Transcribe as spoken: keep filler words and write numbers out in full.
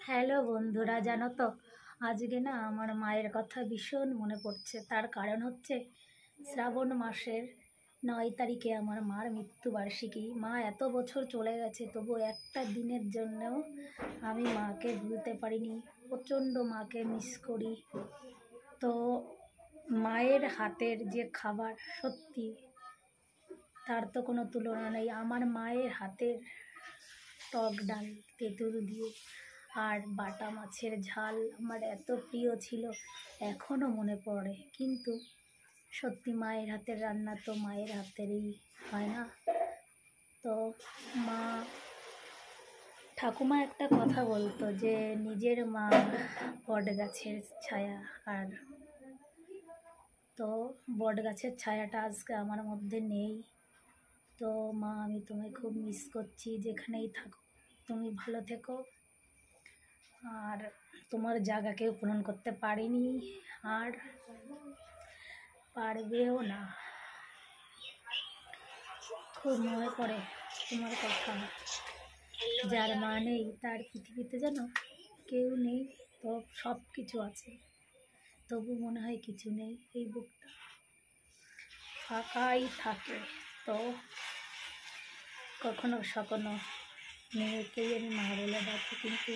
Hello বন্ধুরা, জানো তো আজকে না আমার মায়ের কথা ভীষণ মনে পড়ছে। তার কারণ হচ্ছে শ্রাবণ মাসের নয় তারিখে আমার মার মৃত্যুবার্ষিকী। মা এত বছর চলে গেছে, তবু একটা দিনের জন্যও আমি মাকে ভুলতে পারিনি। প্রচণ্ড মাকে মিস করি। তো মায়ের হাতের যে খাবার, সত্যি তার তো কোনো তুলনা নেই। আমার মায়ের হাতের টক ডাল তেঁতুল দিয়ে আর বাটা মাছের ঝাল আমার এত প্রিয় ছিল, এখনও মনে পড়ে। কিন্তু সত্যি মায়ের হাতের রান্না তো মায়ের হাতেরই হয় না। তো মা ঠাকুমা একটা কথা বলতো যে নিজের মা বট গাছের ছায়া। আর তো বট গাছের ছায়াটা আজকে আমার মধ্যে নেই। তো মা, আমি তোমায় খুব মিস করছি। যেখানেই থাকো তুমি ভালো থেকো। আর তোমার জায়গাকেও পূরণ করতে পারিনি, আর পারবেও না। খুব মনে পড়ে তোমার কথা। যার মা নেই তার পৃথিবীতে যেন কেউ নেই। তো সব কিছু আছে, তবু মনে হয় কিছু নেই। এই বুকটা ফাঁকাই থাকে। তো কখনো সখনো মেয়েকেই আমি মা বলে ডাকি, কিন্তু